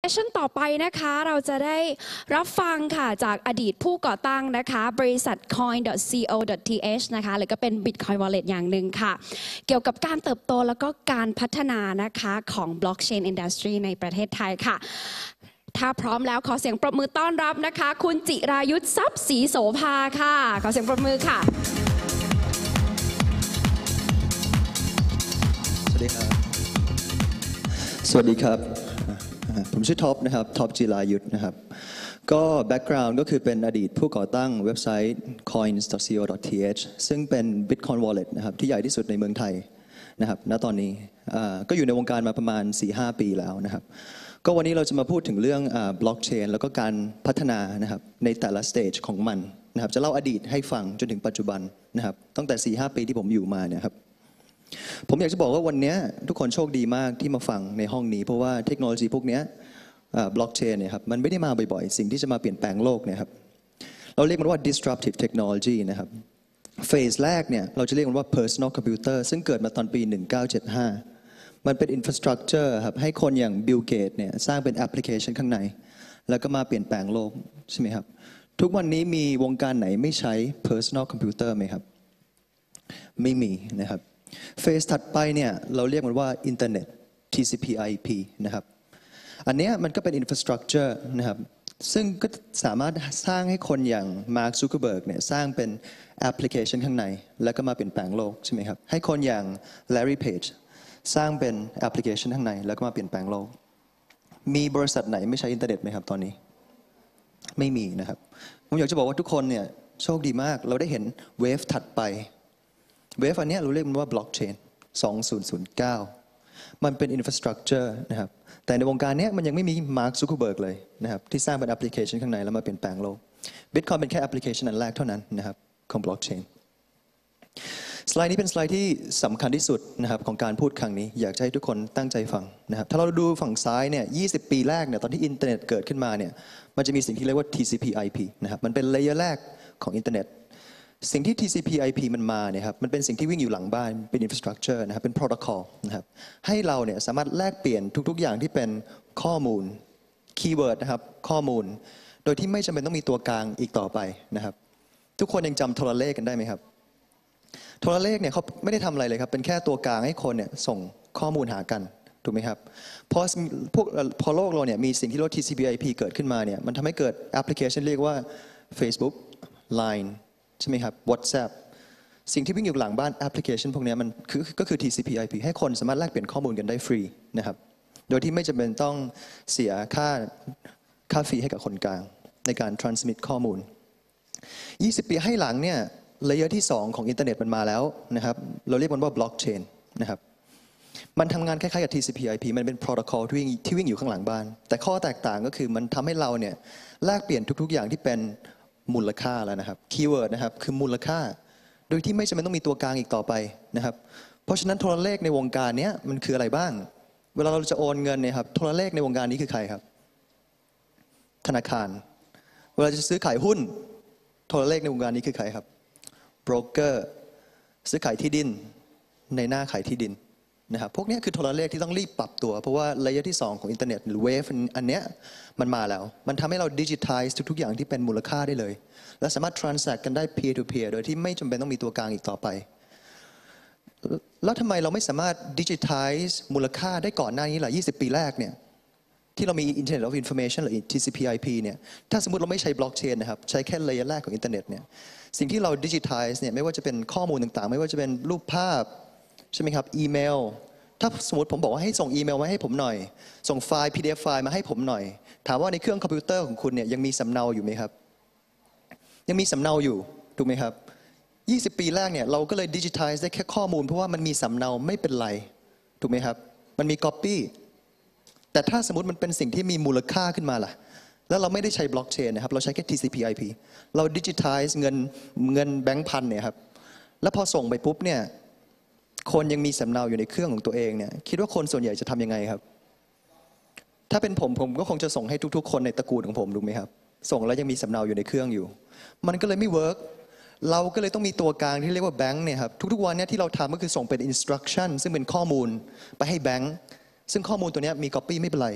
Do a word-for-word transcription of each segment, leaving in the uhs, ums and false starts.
เซสชั่นต่อไปนะคะเราจะได้รับฟังค่ะจากอดีตผู้ก่อตั้งนะคะบริษัท คอย ดอท ซี โอ ดอท ที เอช นะคะหรือก็เป็น Bitcoin Wallet อย่างหนึ่งค่ะเกี่ยวกับการเติบโตแล้วก็การพัฒนานะคะของ Blockchain Industry ในประเทศไทยค่ะถ้าพร้อมแล้วขอเสียงปรบมือต้อนรับนะคะคุณจิรายุทธทรัพย์ศรีโสภาค่ะขอเสียงปรบมือค่ะสวัสดีครับสวัสดีครับผมชื่อท็อปนะครับท็อปจิรายุทธนะครับก็แบ็กกราวน์ก็คือเป็นอดีตผู้ก่อตั้งเว็บไซต์ คอยน์ ดอท ซี โอ ดอท ที เอช ซึ่งเป็น Bitcoin Wallet นะครับที่ใหญ่ที่สุดในเมืองไทยนะครับณตอนนี้ก็อยู่ในวงการมาประมาณ สี่ห้า ปีแล้วนะครับก็วันนี้เราจะมาพูดถึงเรื่องบล็อกเชนแล้วก็การพัฒนานะครับในแต่ละสเตจของมันนะครับจะเล่าอดีตให้ฟังจนถึงปัจจุบันนะครับตั้งแต่ สี่ห้า ปีที่ผมอยู่มาเนี่ยครับผมอยากจะบอกว่าวันนี้ทุกคนโชคดีมากที่มาฟังในห้องนี้เพราะว่าเทคโนโลยีพวกนี้บล็อกเชนเนี่ยครับมันไม่ได้มาบ่อยๆสิ่งที่จะมาเปลี่ยนแปลงโลกเนี่ยครับเราเรียกมันว่า disruptive technology นะครับเฟสแรกเนี่ยเราจะเรียกมันว่า personal computer ซึ่งเกิดมาตอนปีหนึ่งเก้าเจ็ดห้ามันเป็น infrastructure ครับให้คนอย่างบิลเกตเนี่ยสร้างเป็นแอปพลิเคชันข้างในแล้วก็มาเปลี่ยนแปลงโลกใช่ไหมครับทุกวันนี้มีวงการไหนไม่ใช้ personal computer ไหมครับไม่มีนะครับเฟสถัดไปเนี่ยเราเรียกมันว่าอินเทอร์เน็ต ที ซี พี ไอ พี นะครับอันนี้มันก็เป็น infrastructure นะครับซึ่งก็สามารถสร้างให้คนอย่างมาร์ค ซูเคอร์เบิร์กเนี่ยสร้างเป็นแอปพลิเคชันข้างในแล้วก็มาเปลี่ยนแปลงโลกใช่ไหมครับให้คนอย่างแลรี่เพจสร้างเป็นแอปพลิเคชันข้างในแล้วก็มาเปลี่ยนแปลงโลกมีบริษัทไหนไม่ใช้อินเทอร์เน็ตไหมครับตอนนี้ไม่มีนะครับผมอยากจะบอกว่าทุกคนเนี่ยโชคดีมากเราได้เห็นเวฟถัดไปเวฟอันนี้เราเรียกมันว่าบล็อกเชนสองพันเก้ามันเป็นอินฟราสตรักเจอร์นะครับแต่ในวงการนี้มันยังไม่มีมาร์ค ซูเคอร์เบิร์กเลยนะครับที่สร้างเป็นแอปพลิเคชันข้างในแล้วมาเปลี่ยนแปลงโลก Bitcoin เป็นแค่แอปพลิเคชันอันแรกเท่านั้นนะครับของบล็อกเชนสไลด์นี้เป็นสไลด์ที่สำคัญที่สุดนะครับของการพูดครั้งนี้อยากให้ทุกคนตั้งใจฟังนะครับถ้าเราดูฝั่งซ้ายเนี่ยยี่สิบปีแรกเนี่ยตอนที่อินเทอร์เน็ตเกิดขึ้นมาเนี่ยมันจะมีสิ่งที่เรียกว่า ที ซี พี ไอ พี นะครับมันเป็นเลเยอร์แรกของอินเทอร์เน็ตสิ่งที่ ที ซี พี ไอ พี มันมาเนี่ยครับมันเป็นสิ่งที่วิ่งอยู่หลังบ้านเป็น infrastructure นะครับเป็น protocol นะครับให้เราเนี่ยสามารถแลกเปลี่ยนทุกๆอย่างที่เป็นข้อมูล keyword นะครับข้อมูลโดยที่ไม่จำเป็นต้องมีตัวกลางอีกต่อไปนะครับทุกคนยังจำโทรเลขกันได้ไหมครับโทรเลขเนี่ยเขาไม่ได้ทำอะไรเลยครับเป็นแค่ตัวกลางให้คนเนี่ยส่งข้อมูลหากันถูกไหมครับพอพวกพอโลกเราเนี่ยมีสิ่งที่เรียกว่า ที ซี พี ไอ พี เกิดขึ้นมาเนี่ยมันทำให้เกิดแอปพลิเคชันเรียกว่า Facebook ไลน์ใช่ไหมครับ WhatsApp สิ่งที่วิ่งอยู่หลังบ้านแอปพลิเคชันพวกนี้มันคือก็คือ ที ซี พี ไอ พี ให้คนสามารถแลกเปลี่ยนข้อมูลกันได้ฟรีนะครับโดยที่ไม่จำเป็นต้องเสียค่าค่าฟรีให้กับคนกลางในการ transmit ข้อมูลยี่สิบปีให้หลังเนี่ยเลเยอร์ที่สองของอินเทอร์เน็ตมันมาแล้วนะครับเราเรียกมันว่าบล็อกเชนนะครับมันทำงานคล้ายๆกับ ที ซี พี ไอ พี มันเป็นโปรโตคอลที่วิ่งที่วิ่งอยู่ข้างหลังบ้านแต่ข้อแตกต่างก็คือมันทำให้เราเนี่ยแลกเปลี่ยนทุกๆอย่างที่เป็นมูลค่าแล้วนะครับคีย์เวิร์ดนะครับคือมูลค่าโดยที่ไม่จำเป็นต้องมีตัวกลางอีกต่อไปนะครับเพราะฉะนั้นโทรเลขในวงการนี้มันคืออะไรบ้างเวลาเราจะโอนเงินเนี่ยครับโทรเลขในวงการนี้คือใครครับธนาคารเวลาจะซื้อขายหุ้นโทรเลขในวงการนี้คือใครครับโบรกเกอร์ซื้อขายที่ดินในหน้าขายที่ดินนะครับพวกนี้คือโทรเลขที่ต้องรีบปรับตัวเพราะว่าเลเยอร์ที่สองของอินเทอร์เน็ตหรือเวฟอันเนี้ยมันมาแล้วมันทำให้เราดิจิทัลทุกๆอย่างที่เป็นมูลค่าได้เลยและสามารถ transact กันได้ peer to peer โดยที่ไม่จำเป็นต้องมีตัวกลางอีกต่อไปแล้วทำไมเราไม่สามารถดิจิทัลมูลค่าได้ก่อนหน้านี้ล่ะยี่สิบปีแรกเนี่ยที่เรามี Internet of Information หรือ ที ซี พี ไอ พี เนี่ยถ้าสมมติเราไม่ใช้บล็อกเชนนะครับใช้แค่เลเยอร์แรกของอินเทอร์เน็ตเนี่ยสิ่งที่เราดิจิทัลเนี่ยไม่ว่าจะเป็นข้อมูลต่างๆไม่ว่าจะเป็นรูปภาพใช่ไหมครับอีเมลถ้าสมมติผมบอกว่าให้ส่งอีเมลมาให้ผมหน่อยส่งไฟล์ พี ดี เอฟ ไฟล์มาให้ผมหน่อยถามว่าในเครื่องคอมพิวเตอร์ของคุณเนี่ยยังมีสำเนาอยู่ไหมครับยังมีสำเนาอยู่ถูกไหมครับยี่สิบปีแรกเนี่ยเราก็เลยดิจิทัลได้แค่ข้อมูลเพราะว่ามันมีสำเนาไม่เป็นไรถูกไหมครับมันมี copy แต่ถ้าสมมติมันเป็นสิ่งที่มีมูลค่าขึ้นมาล่ะแล้วเราไม่ได้ใช้บล็อกเชนนะครับเราใช้แค่ ที ซี พี ไอ พี เราดิจิทัลเงินเงินแบงค์พันเนี่ยครับแล้วพอส่งไปปุ๊บเนี่ยคนยังมีสำเนาอยู่ในเครื่องของตัวเองเนี่ยคิดว่าคนส่วนใหญ่จะทำยังไงครับถ้าเป็นผมผมก็คงจะส่งให้ทุกๆคนในตระกูลของผมถูกไหมครับส่งแล้วยังมีสำเนาอยู่ในเครื่องอยู่มันก็เลยไม่เวิร์กเราก็เลยต้องมีตัวกลางที่เรียกว่าแบงค์เนี่ยครับทุกๆวันเนี่ยที่เราทำก็คือส่งเป็น instruction ซึ่งเป็นข้อมูลไปให้แบงค์ซึ่งข้อมูลตัวนี้มี copy ไม่เป็นไร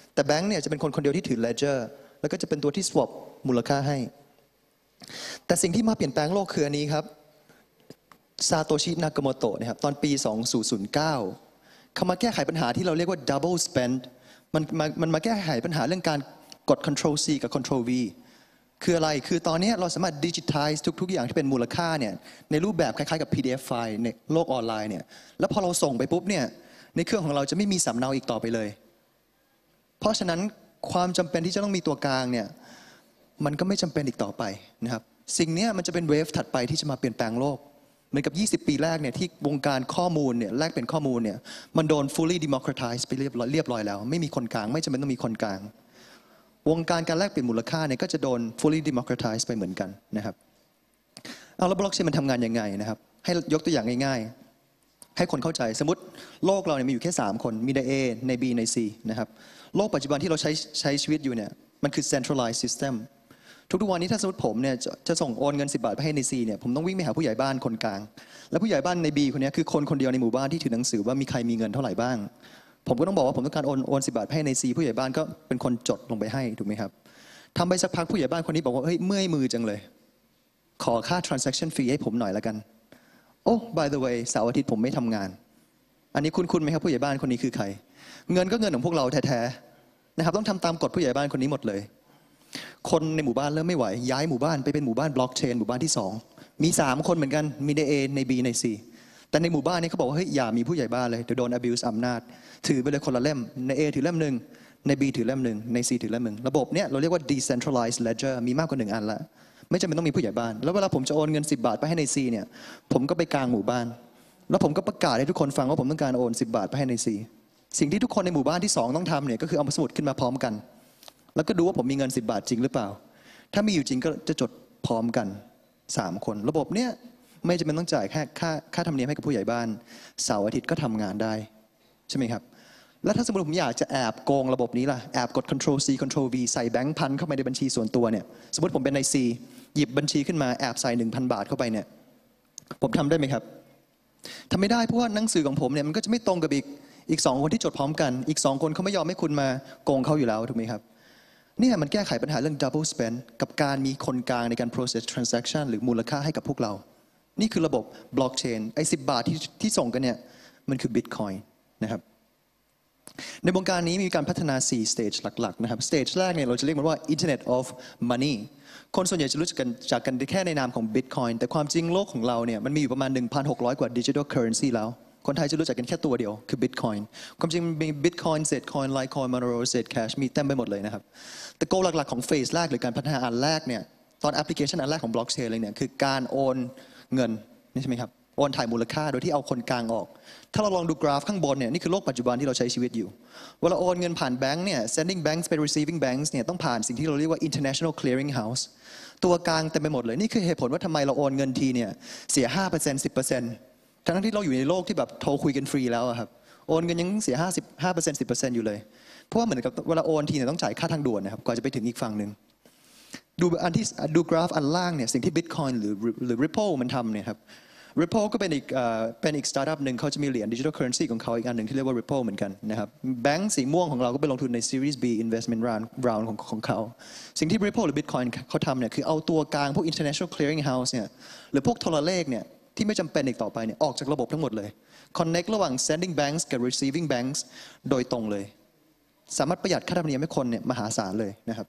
แต่แบงค์เนี่ยจะเป็นคนคนเดียวที่ถือ ledger แล้วก็จะเป็นตัวที่ swap มูลค่าให้แต่สิ่งที่มาเปลี่ยนแปลงโลกคืออันนี้ครับซาโตชิ นากาโมโตะนะครับตอนปี สองพันเก้า เขามาแก้ไขปัญหาที่เราเรียกว่า double spend มันมามันมาแก้ไขปัญหาเรื่องการกด control C กับ control V คืออะไรคือตอนนี้เราสามารถ digitize ทุกๆอย่างที่เป็นมูลค่าเนี่ยในรูปแบบคล้ายๆกับ พี ดี เอฟ ไฟล์ในโลกออนไลน์เนี่ยแล้วพอเราส่งไปปุ๊บเนี่ยในเครื่องของเราจะไม่มีสำเนาอีกต่อไปเลยเพราะฉะนั้นความจำเป็นที่จะต้องมีตัวกลางเนี่ยมันก็ไม่จำเป็นอีกต่อไปนะครับสิ่งนี้มันจะเป็นเวฟถัดไปที่จะมาเปลี่ยนแปลงโลกเหมือนกับยี่สิบปีแรกเนี่ยที่วงการข้อมูลเนี่ยแลกเป็นข้อมูลเนี่ยมันโดน fully democratize ไปเรียบร้อยเรียบร้อยแล้วไม่มีคนกลางไม่จำเป็นต้องมีคนกลางวงการการแลกเปลี่ยนมูลค่าเนี่ยก็จะโดน fully democratize ไปเหมือนกันนะครับเอาแล้วบล็อกเชนมันทำงานยังไงนะครับให้ยกตัวอย่างง่ายๆให้คนเข้าใจสมมติโลกเราเนี่ยมีอยู่แค่สามคนมีใน A ใน B ใน C นะครับโลกปัจจุบันที่เราใช้ใช้ชีวิตอยู่เนี่ยมันคือ centralized systemทุกๆวันนี้ถ้าสมมติผมเนี่ยจะจะส่งโอนเงินสิบบาทไปให้ใน C เนี่ยผมต้องวิ่งไปหาผู้ใหญ่บ้านคนกลางและผู้ใหญ่บ้านใน B คนนี้คือคนคนเดียวในหมู่บ้านที่ถือหนังสือว่ามีใครมีเงินเท่าไหร่บ้างผมก็ต้องบอกว่าผมต้องการโอนโอนสิบบาทให้ใน C ผู้ใหญ่บ้านก็เป็นคนจดลงไปให้ถูกไหมครับทำไปสักพักผู้ใหญ่บ้านคนนี้บอกว่าเฮ้ยเมื่อยมือจังเลยขอค่า transaction fee ให้ผมหน่อยละกันโอ้ by the way เสาร์อาทิตย์ผมไม่ทำงานอันนี้คุ้นๆไหมครับผู้ใหญ่บ้านคนนี้คือใครเงินก็เงินของพวกเราแท้ๆนะครับต้องทำตามกฎผู้ใหญ่บ้านคนนี้หมดเลยคนในหมู่บ้านเริ่มไม่ไหวย้ายหมู่บ้านไปเป็นหมู่บ้านบล็อกเชนหมู่บ้านที่สองมีสามคนเหมือนกันมีใน A ใน B ใน C แต่ในหมู่บ้านนี้เขาบอกว่าเฮ้ยอย่ามีผู้ใหญ่บ้านเลยเดี๋ยวโดน abuse อำนาจถือไปเลยคนละเล่มใน A ถือเล่มหนึ่งใน B ถือเล่มหนึ่งใน C ถือเล่มหนึ่งระบบเนี้ยเราเรียกว่า decentralized ledger มีมากกว่าหนึ่งอันละไม่จำเป็นต้องมีผู้ใหญ่บ้านแล้วเวลาผมจะโอนเงินสิบบาทไปให้ใน C เนี่ยผมก็ไปกลางหมู่บ้านแล้วผมก็ประกาศให้ทุกคนฟังว่าผมต้องการโอนสิบบาทไปให้ใน C สิ่งที่ทุกคนในหมู่บ้านที่สองต้องทำเนี่ยก็คือเอาสมุดขึ้นมาพร้อมกันแล้วก็ดูว่าผมมีเงินสิบบาทจริงหรือเปล่าถ้ามีอยู่จริงก็จะจดพร้อมกันสามคนระบบเนี้ยไม่จำเป็นต้องจ่ายแค่ค่าค่าธรรมเนียมให้กับผู้ใหญ่บ้านเสาร์อาทิตย์ก็ทำงานได้ใช่ไหมครับแล้วถ้าสมมติผมอยากจะแอบโกงระบบนี้ล่ะแอบกด control C control V ใส่แบงค์พันเข้าไปในบัญชีส่วนตัวเนี่ยสมมติผมเป็นใน C หยิบบัญชีขึ้นมาแอบใส่ หนึ่งพัน บาทเข้าไปเนี่ยผมทำได้ไหมครับทำไม่ได้เพราะว่าหนังสือของผมเนี่ยมันก็จะไม่ตรงกับอีกอีกสองคนที่จดพร้อมกันอีกสองคนเขาไม่ยอมให้คุณมาโกงเขาอยู่แล้วถูกไหมครับเนี่ยมันแก้ไขปัญหาเรื่อง double spend กับการมีคนกลางในการ process transaction หรือมูลค่าให้กับพวกเรานี่คือระบบ blockchain ไอ้สิบบาทที่ที่ส่งกันเนี่ยมันคือ bitcoin นะครับในวงการนี้มีการพัฒนาสี่ stage หลักๆนะครับ stage แรกเนี่ยเราจะเรียกมันว่า internet of money คนส่วนใหญ่จะรู้จักกันจากกันแค่ในนามของ bitcoin แต่ความจริงโลกของเราเนี่ยมันมีอยู่ประมาณ หนึ่งพันหกร้อย กว่า digital currency แล้วคนไทยจะรู้จักกันแค่ตัวเดียวคือ Bitcoin ความจริงมี Bitcoin Zcoin Litecoin Monero Zcash มีเต็มไปหมดเลยนะครับแต่โกหลักๆของเฟสแรกหรือการพัฒนาอันแรกเนี่ยตอนแอปพลิเคชันอันแรกของบล็อกเชนเลยเนี่ยคือการโอนเงินนี่ใช่ไหมครับโอนถ่ายมูลค่าโดยที่เอาคนกลางออกถ้าเราลองดูกราฟข้างบนเนี่ยนี่คือโลกปัจจุบันที่เราใช้ชีวิตอยู่เวลาโอนเงินผ่านแบงก์เนี่ย sending banks ไป receiving banks เนี่ยต้องผ่านสิ่งที่เราเรียกว่า international clearing house ตัวกลางเต็มไปหมดเลยนี่คือเหตุผลว่าทำไมเราโอนเงินทีเนี่ยเสีย ห้าเปอร์เซ็นต์ สิบเปอร์เซ็นต์ทั้งที่เราอยู่ในโลกที่แบบโทรคุยกันฟรีแล้วครับโอนเงินยังเสียห้าสิบห้าเปอร์เซ็นต์สิบเปอร์เซ็นต์อยู่เลยเพราะว่าเหมือนกับเวลาโอนทีเนี่ยต้องจ่ายค่าทางด่วนนะครับกว่าจะไปถึงอีกฝั่งหนึ่งดูอันที่ดูกราฟอันล่างเนี่ยสิ่งที่ Bitcoin หรือหรือ Ripple มันทำเนี่ยครับ Ripple ก็เป็นอีกเป็นอีกสตาร์ทอัพหนึ่งเขาจะมีเหรียญดิจิทัลเคอเรนซีของเขาอีกอันหนึ่งที่เรียกว่า Ripple เหมือนกันนะครับแบงก์สีม่วงของเราก็ไปลงทุนใน Series B Investment Round Round ของของเขาสิ่งที่ Ripple หรือ Bitcoin เขาทำเนี่ยคือเอาตัวกลางพวก International Clearing House เนี่ยหรือพวกโทรเลขเนี่ยที่ไม่จำเป็นอีกต่อไปเนี่ยออกจากระบบทั้งหมดเลย connect ระหว่าง sending banks กับ receiving banks โดยตรงเลยสามารถประหยัดค่าธรรมเนียมให้คนเนี่ยมหาศาลเลยนะครับ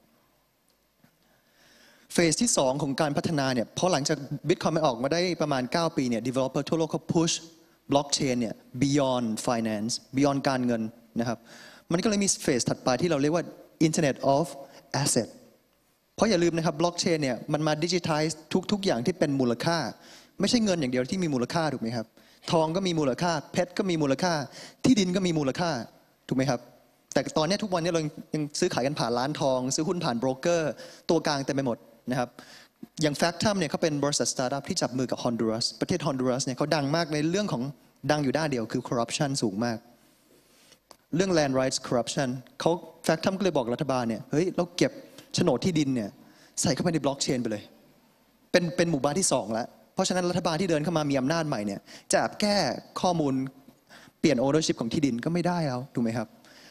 เฟสที่สองของการพัฒนาเนี่ยพอหลังจาก Bitcoin มันออกมาได้ประมาณเก้าปีเนี่ย developer ทั่วโลกเขา push blockchain เนี่ย beyond finance beyond การเงินนะครับมันก็เลยมีเฟสถัดไปที่เราเรียกว่า internet of asset เพราะอย่าลืมนะครับ blockchain เนี่ยมันมา digitize ทุกๆอย่างที่เป็นมูลค่าไม่ใช่เงินอย่างเดียวที่มีมูลค่าถูกไหมครับทองก็มีมูลค่าเพชรก็มีมูลค่าที่ดินก็มีมูลค่าถูกไหมครับแต่ตอนนี้ทุกวันนี้เรายังซื้อขายกันผ่านร้านทองซื้อหุ้นผ่านโบรกเกอร์ตัวกลางเต็มไปหมดนะครับอย่าง Factum เนี่ยเขาเป็นบริษัทสตาร์ทอัพที่จับมือกับฮอนดูรัสประเทศฮอนดูรัสเนี่ยเขาดังมากในเรื่องของดังอยู่ด้านเดียวคือ corruption สูงมากเรื่อง land rights corruption เขา Factum ก็เลยบอกรัฐบาลเนี่ยเฮ้ยเราเก็บโฉนดที่ดินเนี่ยใส่เข้าไปในบล็อกเชนไปเลยเป็นเป็นหมู่บ้านที่สองแล้วเพราะฉะนั้นรัฐบาลที่เดินเข้ามามีอำนาจใหม่เนี่ยจะแอบแก้ข้อมูลเปลี่ยน ownership ของที่ดินก็ไม่ได้แล้วถูกไหมครับ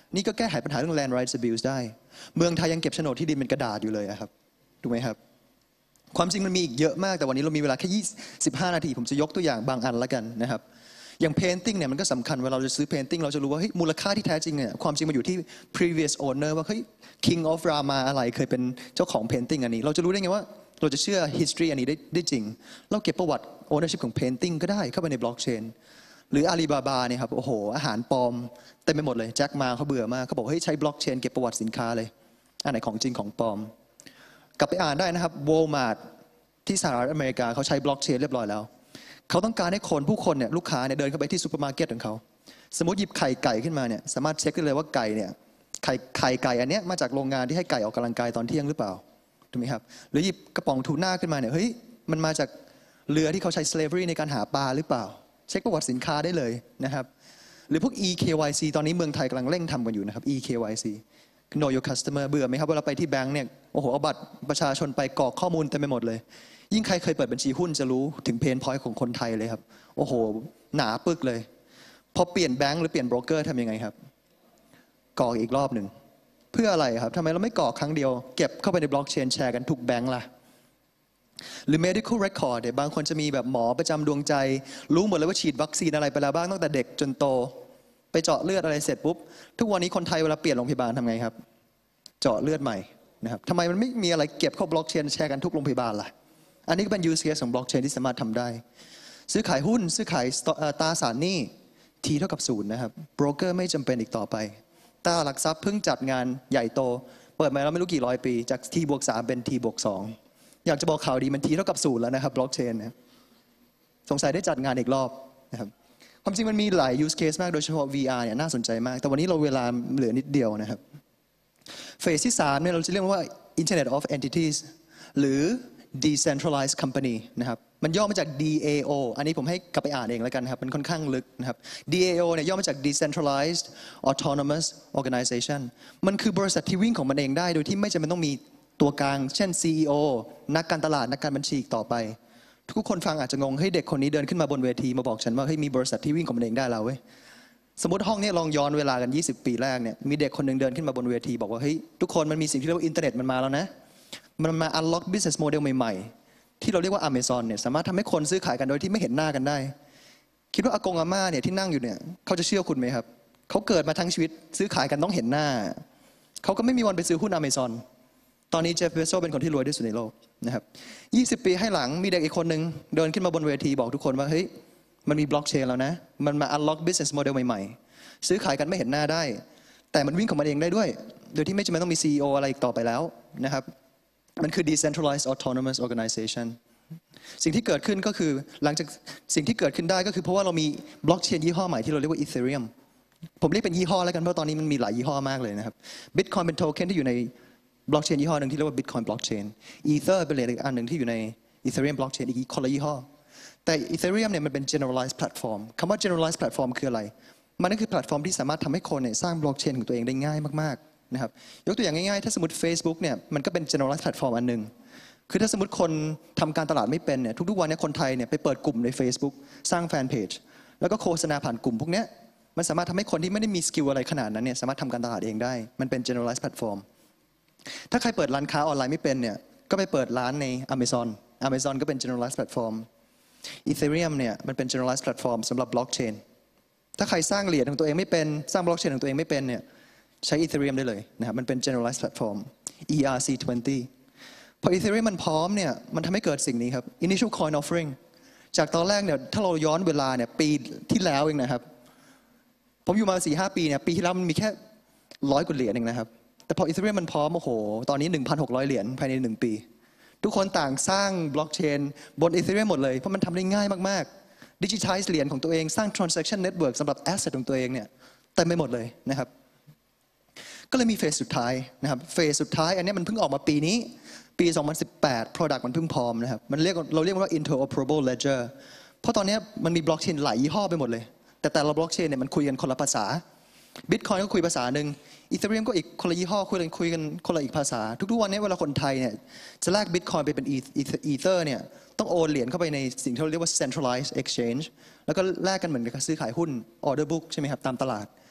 นี่ก็แก้ไขปัญหาเรื่อง land rights abuse ได้เมืองไทยยังเก็บโฉนดที่ดินเป็นกระดาษอยู่เลยครับถูกไหมครับความจริงมันมีอีกเยอะมากแต่วันนี้เรามีเวลาแค่ยี่สิบห้านาทีผมจะยกตัวอย่างบางอันละกันนะครับอย่าง painting เนี่ยมันก็สำคัญเวลาเราจะซื้อ painting เราจะรู้ว่าเฮ้ยมูลค่าที่แท้จริงเนี่ยความจริงมันอยู่ที่ previous owner ว่าเฮ้ย king of Rama อะไรเคยเป็นเจ้าของ painting อันนี้เราจะรู้ได้ไงว่าเราจะเชื่อ history อันนี้ได้ได้จริงเราเก็บประวัติ ownership ของ painting ก็ได้เข้าไปใน blockchain หรืออาลีบาบาเนี่ยครับโอ้โหอาหารปลอมเต็มไปหมดเลยแจ็คมาเขาเบื่อมากเขาบอกเฮ้ยใช้ blockchain เก็บประวัติสินค้าเลยอันไหนของจริงของปลอมกลับไปอ่านได้นะครับ Walmart ที่สหรัฐอเมริกาเขาใช้ blockchain เรียบร้อยแล้วเขาต้องการให้คนผู้คนเนี่ยลูกค้าเนี่ยเดินเข้าไปที่ซูเปอร์มาร์เก็ตของเขาสมมติหยิบไข่ไก่ขึ้นมาเนี่ยสามารถเช็คได้เลยว่าไก่เนี่ยไข่ไข่ไก่อันเนี้ยมาจากโรงงานที่ให้ไก่ออกกำลังกายตอนเที่ยงหรือเปล่าถูกไหมครับหรือหยิบกระป๋องทูน่าขึ้นมาเนี่ยเฮ้ยมันมาจากเรือที่เขาใช้ slavery ในการหาปลาหรือเปล่าเช็คประวัติสินค้าได้เลยนะครับหรือพวก อี เค วาย ซี ตอนนี้เมืองไทยกำลังเร่งทำกันอยู่นะครับ อี เค วาย ซี Know your customer เบื่อไหมครับเวลาไปที่แบงก์เนี่ยโอ้โหเอาบัตรประชาชนไปกรอกข้อมูลเต็มไปหมดเลยยิ่งใครเคยเปิดบัญชีหุ้นจะรู้ถึงเพนพอยต์ของคนไทยเลยครับโอ้โหหนาปึกเลยพอเปลี่ยนแบงก์หรือเปลี่ยนโบรกเกอร์ทำยังไงครับกรอกอีกรอบหนึ่งเพื่ออะไรครับทำไมเราไม่กรอกครั้งเดียวเก็บเข้าไปในบล็อกเชนแชร์กันทุกแบงก์ล่ะหรือ medical record เนี่ยบางคนจะมีแบบหมอประจำดวงใจรู้หมดเลยว่าฉีดวัคซีนอะไรไปแล้วบ้างตั้งแต่เด็กจนโตไปเจาะเลือดอะไรเสร็จปุ๊บทุกวันนี้คนไทยเวลาเปลี่ยนโรงพยาบาลทำไงครับเจาะเลือดใหม่นะครับทำไมมันไม่มีอะไรเก็บเข้าบล็อกเชนแชร์กันทุกโรงพยาบาลล่ะอันนี้ก็เป็น use case ของบล็อกเชนที่สามารถทำได้ซื้อขายหุ้นซื้อขายตราสารหนี้ทีเท่ากับศูนย์นะครับโบรกเกอร์ไม่จำเป็นอีกต่อไปตราหลักทรัพย์เพิ่งจัดงานใหญ่โตเปิดมาแล้วไม่รู้กี่ร้อยปีจาก T บวกสามเป็น T บวกสองอยากจะบอกข่าวดีมันทีเท่ากับศูนย์แล้วนะครับบล็อกเชนนะสงสัยได้จัดงานอีกรอบนะครับความจริงมันมีหลาย use case มากโดยเฉพาะ วี อาร์ เนี่ยน่าสนใจมากแต่วันนี้เราเวลาเหลือนิดเดียวนะครับเฟสที่สามเนี่ยเราจะเรียกว่า Internet of Entities หรือ Decentralized Company นะครับมันย่อมาจาก ดี เอ โอ อันนี้ผมให้กลับไปอ่านเองแล้วกันครับมันค่อนข้างลึกนะครับ ดี เอ โอ เนี่ยย่อมาจาก Decentralized Autonomous Organization มันคือบริษัทที่วิ่งของมันเองได้โดยที่ไม่จำเป็นต้องมีตัวกลางเช่น ซี อี โอ นักการตลาดนักการบัญชีอีกต่อไปทุกคนฟังอาจจะงงเฮ้ยเด็กคนนี้เดินขึ้นมาบนเวทีมาบอกฉันว่าเฮ้ยมีบริษัทที่วิ่งของมันเองได้แล้วเว้ยสมมติห้องนี้ลองย้อนเวลากันยี่สิบปีแรกเนี่ยมีเด็กคนหนึ่งเดินขึ้นมาบนเวทีบอกว่าเฮ้ยทุกคนมันมีสิ่งที่เรียกว่าอินเทอร์เน็ตมันมาแล้วนะมันมา unlock business model ใหม่ๆที่เราเรียกว่า Amazon เนี่ยสามารถทำให้คนซื้อขายกันโดยที่ไม่เห็นหน้ากันได้คิดว่าอากงอาม่าเนี่ยที่นั่งอยู่เนี่ยเขาจะเชื่อคุณไหมครับเขาเกิดมาทั้งชีวิตซื้อขายกันต้องเห็นหน้าเขาก็ไม่มีวันไปซื้อหุ้น Amazon ตอนนี้เจฟ เบโซเป็นคนที่รวยที่สุดในโลกนะครับยี่สิบปีให้หลังมีเด็กอีกคนหนึ่งเดินขึ้นมาบนเวทีบอกทุกคนว่าเฮ้ยมันมีบล็อกเชนแล้วนะมันมา unlock business model ใหม่ๆซื้อขายกันไม่เห็นหน้าได้แต่มันวิ่งของมันเองได้ด้วยโดยที่ไม่จำเป็นต้องมี ซี อี โอ อะไรอีกต่อไปแล้วนะครับมันคือ decentralized autonomous organization สิ่งที่เกิดขึ้นก็คือหลังจากสิ่งที่เกิดขึ้นได้ก็คือเพราะว่าเรามีบล็อกเชนยี่ห้อใหม่ที่เราเรียกว่า Ethereum ผมเรียกเป็นยี่ห้อแล้วกันเพราะตอนนี้มันมีหลายยี่ห้อมากเลยนะครับ Bitcoin เป็นโทเค็นที่อยู่ในบล็อกเชนยี่ห้อหนึ่งที่เรียกว่า Bitcoin blockchain Ether เป็นเหรียญอีกอันหนึ่งที่อยู่ใน Ethereum blockchain อีกคนละยี่ห้อแต่ Ethereum เนี่ยมันเป็น generalized platform คำว่า generalized platform คืออะไรมันก็คือแพลตฟอร์มที่สามารถทำให้คนเนี่ยสร้างบล็อกเชนของตัวเองได้ง่ายมากๆนะครับยกตัวอย่างง่ายๆถ้าสมมติ Facebook เนี่ยมันก็เป็น generalized platform อันหนึ่งคือถ้าสมมติคนทำการตลาดไม่เป็นเนี่ยทุกๆวันนี้คนไทยเนี่ยไปเปิดกลุ่มใน Facebook สร้างแฟนเพจแล้วก็โฆษณาผ่านกลุ่มพวกนี้มันสามารถทำให้คนที่ไม่ได้มีสกิลอะไรขนาดนั้นเนี่ยสามารถทำการตลาดเองได้มันเป็น generalized platform ถ้าใครเปิดร้านค้าออนไลน์ไม่เป็นเนี่ยก็ไปเปิดร้านใน Amazon Amazon ก็เป็น generalized platform Ethereum เนี่ยมันเป็น generalized platform สำหรับบล็อกเชนถ้าใครสร้างเหรียญของตัวเองไม่เป็นสร้างบล็อกเชนของตัวเองไม่เป็นเนี่ยใช้ Ethereum ได้เลยนะครับมันเป็น generalized platform อี อาร์ ซี ยี่สิบ พอ Ethereum มันพร้อมเนี่ยมันทำให้เกิดสิ่งนี้ครับ initial coin offering จากตอนแรกเนี่ยถ้าเราย้อนเวลาเนี่ยปีที่แล้วเองนะครับผมอยู่มา สี่ห้า ปีเนี่ยปีที่แล้วมันมีแค่ร้อยกว่าเหรียญเองนะครับแต่พอ Ethereum มันพร้อมโอ้โหตอนนี้ หนึ่งพันหกร้อย เหรียญภายในหนึ่งปีทุกคนต่างสร้างบล็อกเชนบน Ethereum หมดเลยเพราะมันทำได้ง่ายมากๆดิจิทัลเหรียญของตัวเองสร้าง transaction network สำหรับ asset ของตัวเองเนี่ยเต็มไปหมดเลยนะครับก็เลยมีเฟสสุดท้ายนะครับเฟสสุดท้ายอันนี้มันเพิ่งออกมาปีนี้ปี สองพันสิบแปด product มันเพิ่งพร้อมนะครับมันเรียกเราเรียกว่า interoperable ledger เพราะตอนนี้มันมีบล็อกเชนหลายยี่ห้อไปหมดเลยแต่แต่ละบล็อกเชนเนี่ยมันคุยกันคนละภาษา Bitcoin ก็คุยภาษาหนึ่ง Ethereum ก็อีกคนละยี่ห้อคุยกันคุยกันคนละอีกภาษาทุกๆวันนี้เวลาคนไทยเนี่ยจะแลก Bitcoin ไปเป็น Ether เนี่ยต้องโอนเหรียญเข้าไปในสิ่งที่เราเรียกว่า centralized exchange แล้วก็แลกกันเหมือนกับซื้อขายหุ้น order book ใช่ไหมครับตามตลาด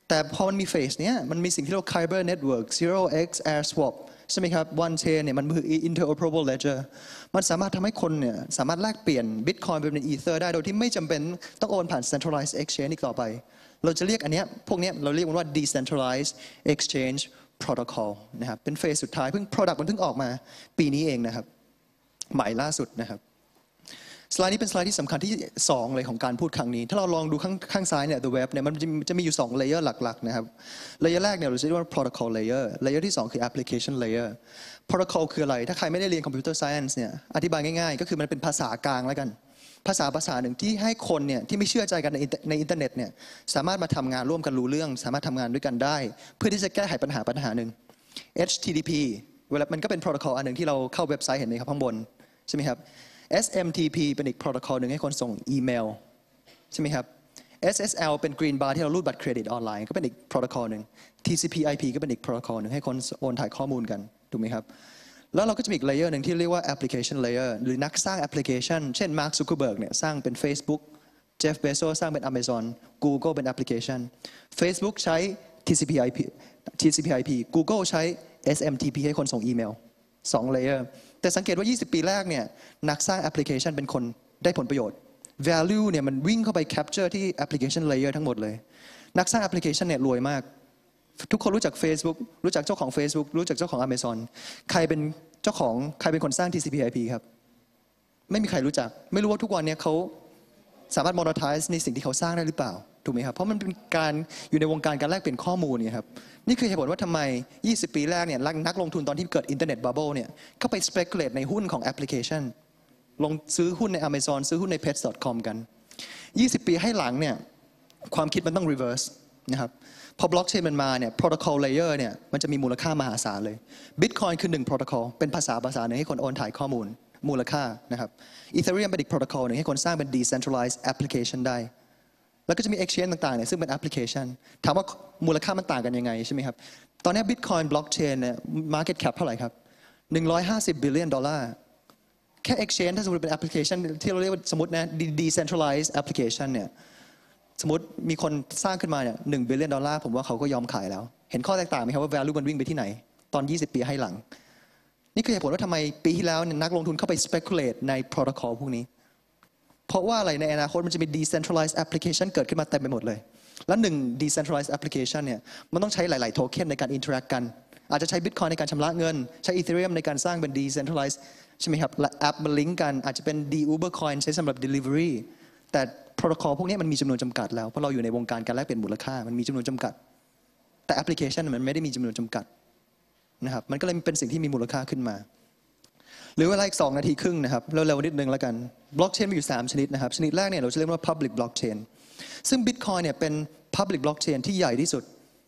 แต่พอมันมีเฟสเนี้ยมันมีสิ่งที่เรียกว่า Kyber Network zero x Air Swap ใช่ไหมครับ One Chain เนี่ยมันคือ interoperable ledger มันสามารถทำให้คนเนี่ยสามารถแลกเปลี่ยน Bitcoin ไปเป็น Ether ได้โดยที่ไม่จำเป็นต้องโอนผ่าน centralized exchange อีกต่อไปเราจะเรียกอันเนี้ยพวกเนี้ยเราเรียกมันว่า decentralized exchange protocol นะครับเป็นเฟสสุดท้ายเพิ่ง product มันเพิ่งออกมาปีนี้เองนะครับใหม่ล่าสุดนะครับสไลด์นี้เป็นสไลด์ที่สำคัญที่สองเลยของการพูดครั้งนี้ถ้าเราลองดูข้างข้างซ้ายเนี่ย the web เนี่ยมันจะจะมีอยู่สอง layer หลักๆนะครับ layer แรกเนี่ยเราจะเรียกว่า protocol layer layer ที่สองคือ application layer protocol คืออะไรถ้าใครไม่ได้เรียน computer science เนี่ยอธิบายง่ายๆก็คือมันเป็นภาษากลางแล้วกันภาษาภาษาหนึ่งที่ให้คนเนี่ยที่ไม่เชื่อใจกันในในอินเทอร์เน็ตเนี่ยสามารถมาทำงานร่วมกันรู้เรื่องสามารถทำงานด้วยกันได้เพื่อที่จะแก้ไขปัญหาปัญหาหนึ่ง เอช ที ที พี เวลามันก็เป็น protocol อันหนึ่งที่เราเข้าเว็บไซต์เห็นไหมครับข้างบนใช่ไหมครับ เอส เอ็ม ที พี เป็นอีก protocol หนึ่งให้คนส่งอีเมลใช่ไหมครับ เอส เอส แอล เป็น green bar ที่เรารูดบัตรเครดิตออนไลน์ก็เป็นอีก protocol หนึ่ง ที ซี พี ไอ พี ก็เป็นอีก protocol หนึ่งให้คนโอนถ่ายข้อมูลกันถูกไหมครับแล้วเราก็จะมีอีก layer หนึ่งที่เรียกว่า application layer หรือนักสร้างแอปพลิเคชันเช่น Mark Zuckerberg เนี่ยสร้างเป็น Facebook Jeff Bezos สร้างเป็น Amazon Google เป็นแอปพลิเคชัน Facebook ใช้ ที ซี พี ไอ พี ที ซี พี ไอ พี Google ใช้ เอส เอ็ม ที พี ให้คนส่งอีเมลสอง layer แต่สังเกตว่ายี่สิบปีแรกเนี่ยนักสร้างแอปพลิเคชันเป็นคนได้ผลประโยชน์ value เนี่ยมันวิ่งเข้าไป capture ที่ application layer ทั้งหมดเลยนักสร้างแอปพลิเคชันเนี่ยรวยมากทุกคนรู้จัก Facebook รู้จักเจ้าของ Facebook รู้จักเจ้าของ Amazon ใครเป็นเจ้าของใครเป็นคนสร้าง ที ซี พี ไอ พี ครับไม่มีใครรู้จักไม่รู้ว่าทุกวันนี้เขาสามารถ monetize ในสิ่งที่เขาสร้างได้หรือเปล่าถูกไหมครับเพราะมันเป็นการอยู่ในวงการการแลกเปลี่ยนข้อมูลเนี่ยครับนี่คือเหตุผลว่าทำไมยี่สิบปีแรกเนี่ยนักลงทุนตอนที่เกิดอินเทอร์เน็ตบับเบิ้ลเนี่ยเข้าไป speculate ในหุ้นของแอปพลิเคชันลงซื้อหุ้นใน Amazon ซื้อหุ้นใน เพจ ดอท คอม กันยี่สิบปีให้หลังเนี่ยความคิดมันต้อง reverse นะครับพอบล็อกเชนมันมาเนี่ย protocol layer เนี่ยมันจะมีมูลค่ามหาศาลเลย Bitcoin คือหนึ่ง protocol เป็นภาษาภาษาหนึ่งให้คนโอนถ่ายข้อมูลมูลค่านะครับ Ethereum เป็นอีก protocol หนึ่งให้คนสร้างเป็น decentralized application ได้แล้วก็จะมี exchange ต่างๆเนี่ยซึ่งเป็น application ถามว่ามูลค่ามันต่างกันยังไงใช่ไหมครับตอนนี้ Bitcoin blockchain เนี่ย market cap เท่าไหร่ครับหนึ่งร้อยห้าสิบ billion ดอลลาร์แค่ exchange ถ้าสมมติเป็น application ที่เราเรียกว่าสมมตินะ decentralized application เนี่ยสมมติมีคนสร้างขึ้นมาเนี่ยหนึ่ง billion ดอลลาร์ผมว่าเขาก็ยอมขายแล้วเห็นข้อแตกต่างไหมครับว่า value มันวิ่งไปที่ไหนตอนยี่สิบปีให้หลังนี่คือเหตุผลว่าทำไมปีที่แล้วนักลงทุนเข้าไป speculate ใน protocol พวกนี้เพราะว่าอะไรในอนาคตมันจะมี decentralized application เกิดขึ้นมาเต็มไปหมดเลยแล้วหนึ่ง decentralized application เนี่ยมันต้องใช้หลายๆโทเค็นในการ interact กันอาจจะใช้ Bitcoin ในการชำระเงินใช้ Ethereum ในการสร้างเป็น decentralized ใช่ไหมครับและแอปมันลิงก์กันอาจจะเป็น D Uber Coin ใช้สำหรับ delivery แต่ protocol พวกนี้มันมีจำนวนจำกัดแล้วเพราะเราอยู่ในวงการการแลกเปลี่ยนมูลค่ามันมีจำนวนจำกัดแต่ application มันไม่ได้มีจำนวนจำกัดนะครับมันก็เลยเป็นสิ่งที่มีมูลค่าขึ้นมาหรือเวลาอีกสองนาทีครึ่งนะครับเร็วๆนิดนึงแล้วกันบล็อกเชนมีอยู่สามชนิดนะครับชนิดแรกเนี่ยเราจะเรียกว่า public blockchain ซึ่ง Bitcoin เนี่ยเป็น public blockchain ที่ใหญ่ที่สุด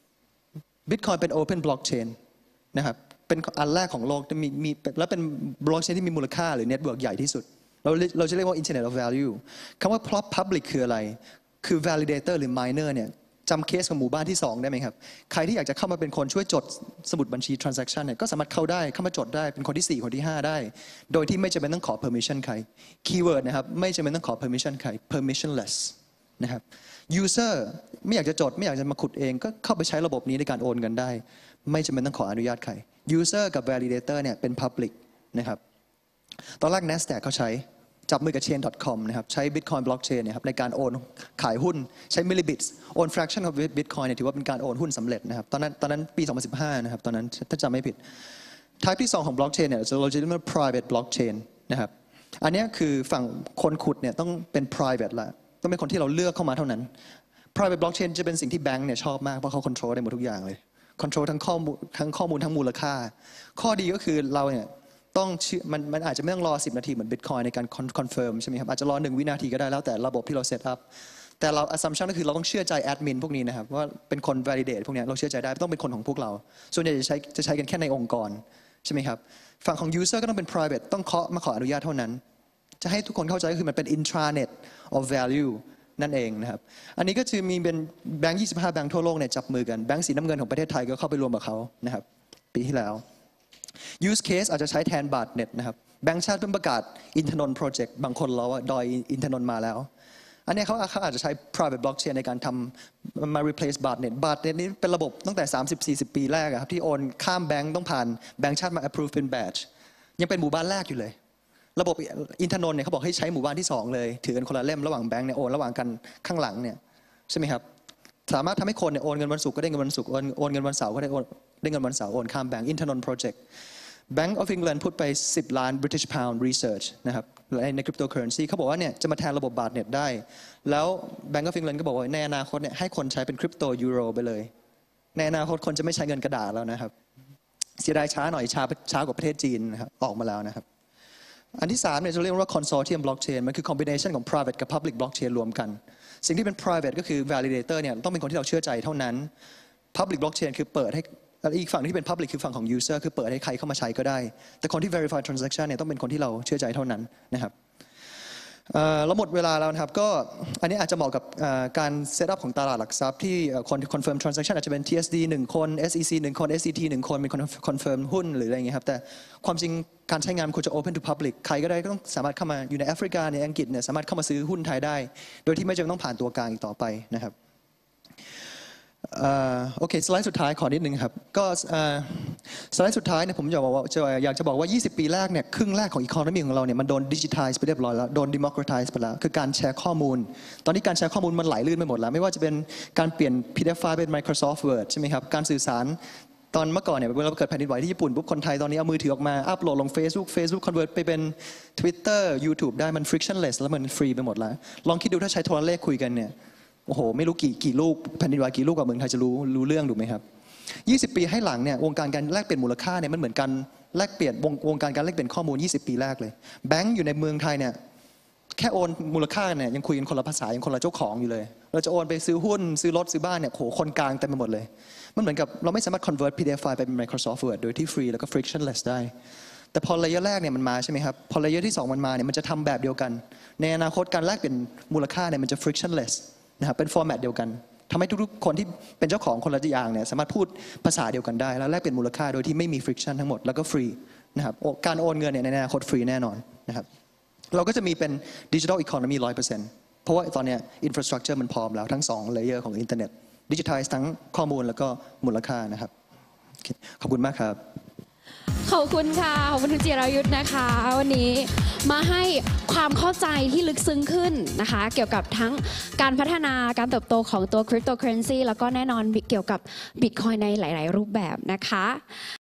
Bitcoin เป็น open blockchain นะครับเป็นอันแรกของโลกมีมีและเป็น blockchain ที่มีมูลค่าหรือ network ใหญ่ที่สุดเราเราจะเรียกว่า internet of value คำว่า public คืออะไรคือ validator หรือ miner เนี่ยจำเคสของหมู่บ้านที่สองได้ไหมครับใครที่อยากจะเข้ามาเป็นคนช่วยจดสมุดบัญชี transaction เนี่ยก็สามารถเข้าได้เข้ามาจดได้เป็นคนที่สี่คนที่ห้าได้โดยที่ไม่จำเป็นต้องขอ permission ใคร keyword นะครับไม่จำเป็นต้องขอ permission ใคร permissionless นะครับ user ไม่อยากจะจดไม่อยากจะมาขุดเองก็เข้าไปใช้ระบบนี้ในการโอนเงินได้ไม่จำเป็นต้องขออนุญาตใคร user กับ validator เนี่ยเป็น public นะครับตอนแรก Nasdaq เขาใช้จับมือกับ chain ดอท คอม นะครับใช้ Bitcoin blockchain เนี่ยครับในการโอนขายหุ้นใช้ millibits โอน fraction of Bitcoin เนี่ยถือว่าเป็นการโอนหุ้นสำเร็จนะครับตอนนั้นตอนนั้นปีสองพันสิบห้านะครับตอนนั้นถ้าจำไม่ผิด type ที่สองของ blockchain เนี่ยเราจะเรียกว่า private blockchain นะครับอันนี้คือฝั่งคนขุดเนี่ยต้องเป็น private ละต้องเป็นคนที่เราเลือกเข้ามาเท่านั้น private blockchain จะเป็นสิ่งที่แบงก์เนี่ยชอบมากเพราะเขา control ได้หมดทุกอย่างเลย control ทั้งข้อมูลทั้งข้อมูลทั้งมูลค่าข้อดีก็คือเราเนี่ยต้องมันมันอาจจะไม่ต้องรอสิบนาทีเหมือน Bitcoin ในการคอนเฟิร์มใช่ไหมครับอาจจะรอหนึ่งวินาทีก็ได้แล้วแต่ระบบที่เราเซตอัพแต่เรา assumption ก็คือเราต้องเชื่อใจแอดมินพวกนี้นะครับว่าเป็นคน validate พวกนี้เราเชื่อใจได้ต้องเป็นคนของพวกเราส่วนใหญ่จะใช้จะใช้กันแค่ในองค์กรใช่ไหมครับฝั่งของ user ก็ต้องเป็น private ต้องเคาะมาขออนุญาตเท่านั้นจะให้ทุกคนเข้าใจก็คือมันเป็น intranet of value นั่นเองนะครับอันนี้ก็จะมีเป็นแบงก์ยี่สิบห้าแบงก์ทั่วโลกเนี่ยจับมือกันแบงก์สีน้ำเงินของประเทศไทยก็เข้าไปรวมกับเขานะครับปีที่แล้วuse case อาจจะใช้แทนบาทเน็ตนะครับแบงก์ชาติเพิ่งประกาศอินทนนท์โปรเจกต์บางคนรอว่าดอยอินทนนท์มาแล้วอันนี้เขาเขาอาจจะใช้ private blockchain ในการทำมา replace botnet botnet นี้เป็นระบบตั้งแต่ สามสิบถึงสี่สิบ ปีแรกครับที่โอนข้ามแบงก์ต้องผ่านแบงก์ชาติมา approve เป็น batch ยังเป็นหมู่บ้านแรกอยู่เลยระบบอินทนนท์เนี่ยเขาบอกให้ใช้หมู่บ้านที่สองเลยถือกันคนละเล่มระหว่างแบงก์เนี่ยโอนระหว่างกันข้างหลังเนี่ยใช่ไหมครับสามารถทำให้คนเนี่ยโอนเงินวันศุกร์ก็ได้เงินวันศุกร์โอนโอนเงินวันเสาร์ก็ได้โอนได้เงินวันเสาร์โอนข้ามแบงก์อินทนนท์ project Bank of England พูดไปสิบล้าน British Pound research นะครับใน cryptocurrency เขาบอกว่าเนี่ยจะมาแทนระบบบาทเน็ตได้แล้ว Bank of England ก็บอกว่าในอนาคตเนี่ยให้คนใช้เป็นคริปโตยูโรไปเลยในอนาคตคนจะไม่ใช้เงินกระดาษแล้วนะครับเสียดายช้าหน่อยช้าช้ากว่าประเทศจีนนะครับออกมาแล้วนะครับอันที่สามเนี่ยจะเรียกว่า consortium blockchain มันคือ combination ของ private กับ public blockchain รวมกันสิ่งที่เป็น private ก็คือ validator เนี่ยต้องเป็นคนที่เราเชื่อใจเท่านั้น public blockchain คือเปิดให้อีกฝั่งที่เป็น public คือฝั่งของ user คือเปิดให้ใครเข้ามาใช้ก็ได้แต่คนที่ verify transaction เนี่ยต้องเป็นคนที่เราเชื่อใจเท่านั้นนะครับเราหมดเวลาแล้วนะครับก็อันนี้อาจจะเหมาะกับการเซตอัพของตลาดหลักทรัพย์ที่คน confirm transaction อาจจะเป็น ที เอส ดี หนึ่งคน เอส อี ซี หนึ่งคน เอส ซี ที หนึ่งคนเป็น confirm หุ้นหรืออะไรอย่างเงี้ยครับแต่ความจริงการใช้งานควรจะ open to public ใครก็ได้ก็ต้องสามารถเข้ามาอยู่ในแอฟริกาในอังกฤษเนี่ยสามารถเข้ามาซื้อหุ้นไทยได้โดยที่ไม่จำเป็นต้องผ่านตัวกลางอีกต่อไปนะครับโอเคสไลด์สุดท้ายขอนิดนึงครับก็สไลด์สุดท้ายเนี่ยผมอยากบอกว่าอยากจะบอกว่ายี่สิบปีแรกเนี่ยครึ่งแรกของอีโคโนมีของเราเนี่ยมันโดนดิจิทัลไปเรียบร้อยแล้วโดน democratize ไปแล้วคือการแชร์ข้อมูลตอนนี้การแชร์ข้อมูลมันไหลลื่นไปหมดแล้วไม่ว่าจะเป็นการเปลี่ยน พี ดี เอฟ ไฟล์เป็น Microsoft Word ใช่ไหมครับการสื่อสารตอนเมื่อก่อนเนี่ยเวลาเกิดแผ่นดินไหวที่ญี่ปุ่นปุ๊บคนไทยตอนนี้เอามือถือออกมาอัพโหลดลง Facebook Facebook convert ไปเป็น Twitter YouTube ได้มัน frictionless แล้วมันฟรีไปหมดแล้วลองคิดดูถ้าใช้โทรเลขคุยกันเนี่ยโอ้โหไม่รู้กี่กี่ลูกแผ่นดินไหวกี่ลูกกับเมืองไทยจะรู้รู้เรื่องถูกไหมครับยี่สิบปีให้หลังเนี่ยวงการการแลกเปลี่ยนมูลค่าเนี่ยมันเหมือนกันแลกเปลี่ยนวงวงการการแลกเปลี่ยนข้อมูลยี่สิบปีแรกเลยแบงก์อยู่ในเมืองไทยเนี่ยแค่โอนมูลค่าเนี่ยยังคุยกันคนละภาษายังคนละเจ้าของอยู่เลยเราจะโอนไปซื้อหุ้นซื้อรถซื้อบ้านเนี่ยโหคนกลางเต็มไปหมดเลยมันเหมือนกับเราไม่สามารถ convert พี ดี เอฟ ไฟล์ไปเป็น Microsoft Word โดยที่ฟรีแล้วก็ frictionless ได้แต่พอเลเยอร์แรกเนี่ยมันมาใช่ไหมครับพอเลเยอร์ที่สองมันมาเนี่ยมันจะทำแบบเดียวกันในอนาคตการแลกเปลี่ยนมูลค่าเนี่ยมันจะ frictionless นะครับเป็น format เดียวกันทำให้ทุกๆคนที่เป็นเจ้าของคนละอย่างเนี่ยสามารถพูดภาษาเดียวกันได้แล้วแลกเปลี่ยนมูลค่าโดยที่ไม่มี friction ทั้งหมดแล้วก็ฟรีนะครับการโอนเงินเนี่ยในอนาคตฟรีแน่นอนนะครับเราก็จะมีเป็น digital economy ร้อยเปอร์เซ็นต์เพราะว่าตอนนี้ infrastructure มันพร้อมแล้วทั้งสอง layer ของอินเทอร์เน็ตดิจิทัลทั้งข้อมูลแล้วก็มูลค่านะครับขอบคุณมากครับขอบคุณค่ะขอบคุณคุณจิรายุทธนะคะวันนี้มาให้ความเข้าใจที่ลึกซึ้งขึ้นนะคะเกี่ยวกับทั้งการพัฒนาการเติบโตของตัว cryptocurrency แล้วก็แน่นอนเกี่ยวกับ Bitcoin ในหลายๆรูปแบบนะคะ